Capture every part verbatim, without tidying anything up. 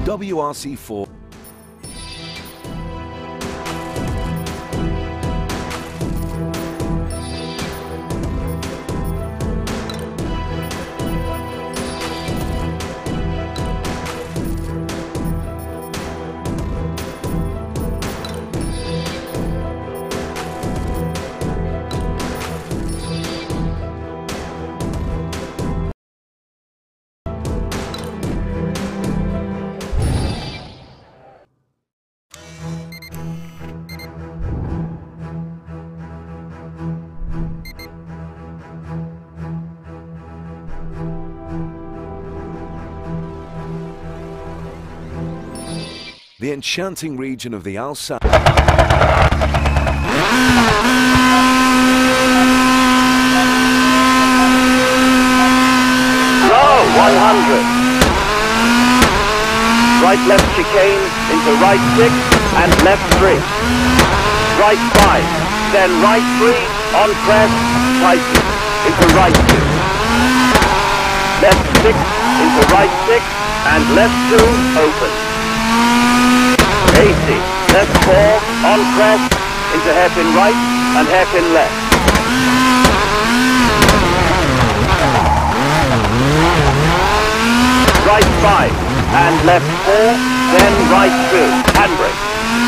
W R C four. The enchanting region of the Alsace. Low, one hundred. Right left chicane into right six and left three. Right five, then right three, on crest, tighten, into right two. Left six, into right six, and left two, open. eighty, left four, on crest, into hairpin right and hairpin left. Right five, and left four, then right two, handbrake.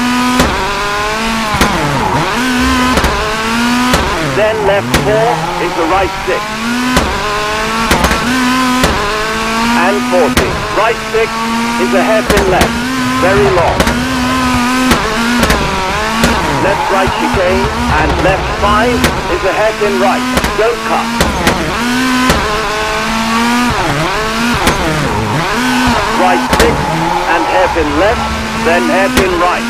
Then left four, into right six. And forty, right six, into hairpin left, very long. Left right chicane and left five is a hairpin right. Don't cut. Right six and hairpin left, then hairpin right.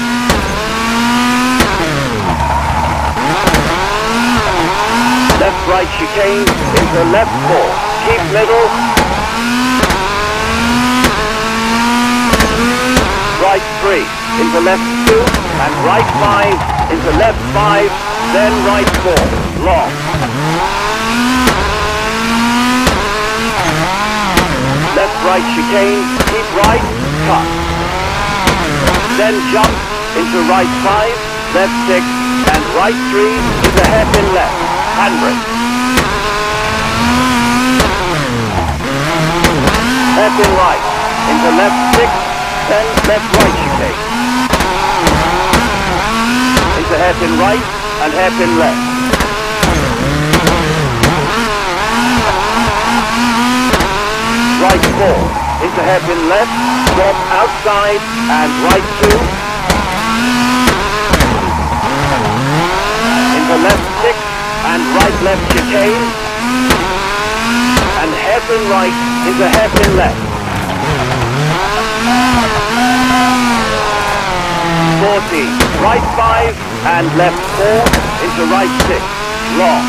Left right chicane into left four. Keep middle. Right three into left two and right five into left five, then right four, long. Left right chicane, keep right, cut. Then jump into right five, left six, and right three into hairpin left, handbrake. Hairpin right, into left six, then left right chicane. Into hairpin right and hairpin left. Right four, into hairpin left, drop outside and right two. Into left six and right left chicane. And hairpin right into hairpin left. forty, right five and left four into right six, long.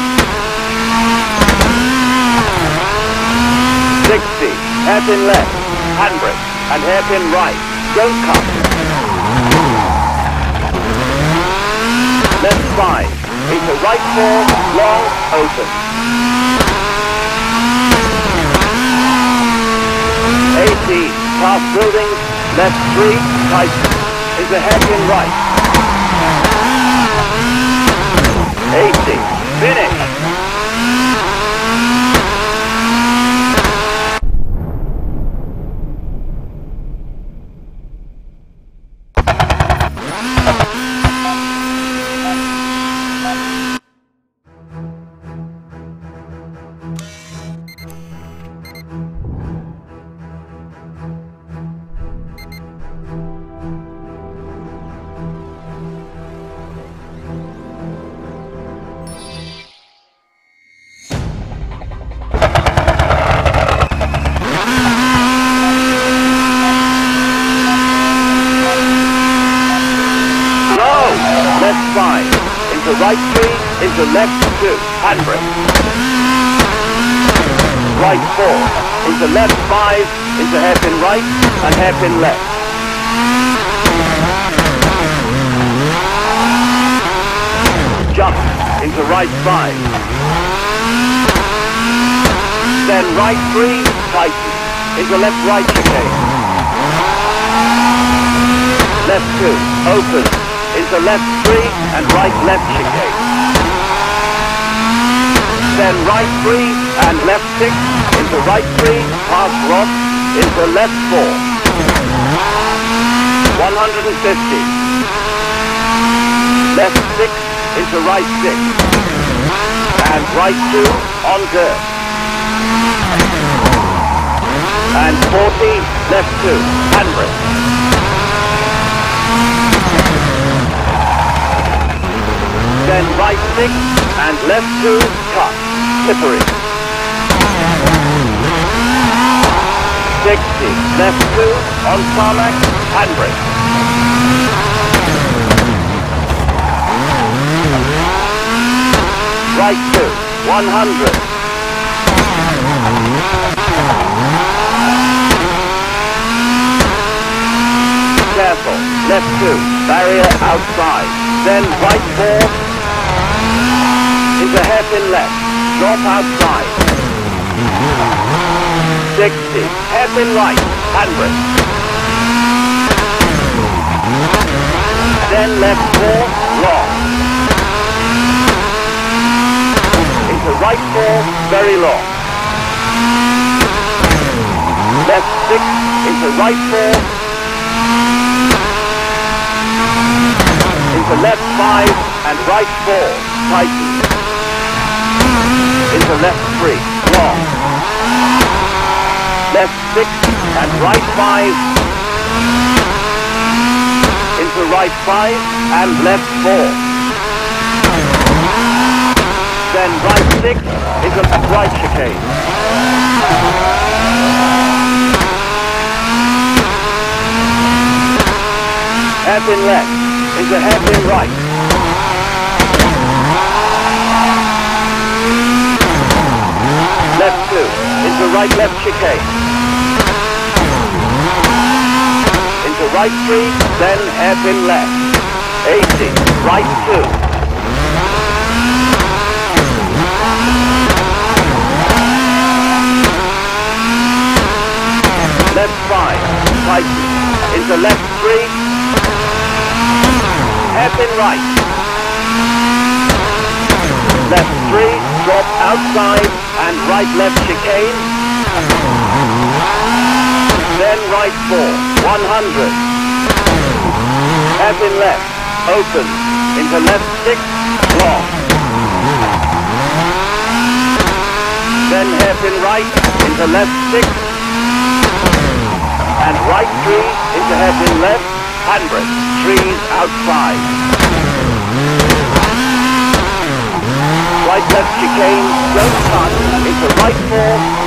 sixty, hairpin left, handbrake, and hairpin right, don't cut. Left five, into right four, long, open. eighty, past buildings, left three, tighten. Is a hairpin right. eighty. Finish. Five, into right three, into left two, handbrake. Right four, into left five, into hairpin right and hairpin left. Jump into right five. Then right three, tighten, into left right chicane. left two, open, into left three, and right left chicane. Then right three, and left six, into right three, past Ross, into left four. one hundred fifty. Left six, into right six. And right two, on dirt. And forty, left two, handbrake. Then right six, and left two, cut, slippery. sixty, left two, on tarmac, handbrake. Right two, one hundred. Careful, left two, barrier outside. Then right four, into hairpin left, drop outside. sixty, hairpin right, handbrake. Then left four, long. Into right four, very long. Left six, into right four. Into left five, and right four, tighten. Into left three, long. Left six, and right five. Into right five, and left four. Then right six, into left right chicane. Hairpin left, into hairpin right. Left two, into right left chicane. Into right three, then hairpin left. eighty, right two. Left five, tighten. Into left three. Hairpin right. Left three, drop outside, and right left chicane. Then right four, one hundred. Hairpin left, open, into left six, long. Then hairpin right, into left six. And right three, into hairpin left, handbrake, trees outside. Right left chicane, don't cut, into right four,